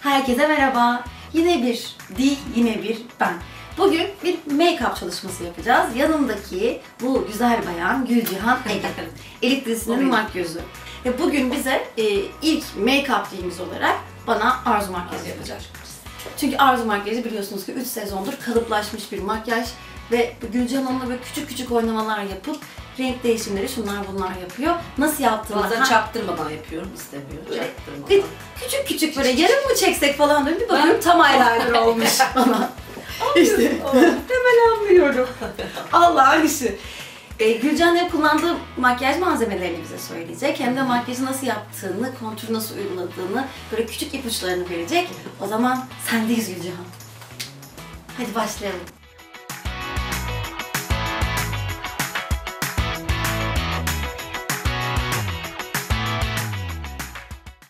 Herkese merhaba. Yine bir dil, yine bir ben. Bugün bir make-up çalışması yapacağız. Yanımdaki bu güzel bayan Gülcihan Ege. Elif dizisinin makyözü. Ve bugün bize ilk make-up dilimiz olarak bana Arzu makyajı yapacak. Çünkü Arzu makyajı biliyorsunuz ki 3 sezondur kalıplaşmış bir makyaj. Ve Gülcihan onunla böyle küçük küçük oynamalar yapıp renk değişimleri şunlar bunlar yapıyor. Nasıl yaptığını... Bazen çaktırmadan yapıyorum, istemiyorum. Çaktırmadan. Küçük küçük böyle yarım mı çeksek falan diyorum. Bir bakıyorum tam eyeliner olmuş bana. İşte hemen anlıyorum. Allah'ın işi. Gülcan hem kullandığı makyaj malzemelerini bize söyleyecek, hem de makyajı nasıl yaptığını, kontürü nasıl uyguladığını, böyle küçük ipuçlarını verecek. O zaman sendeyiz Gülcan. Hadi başlayalım.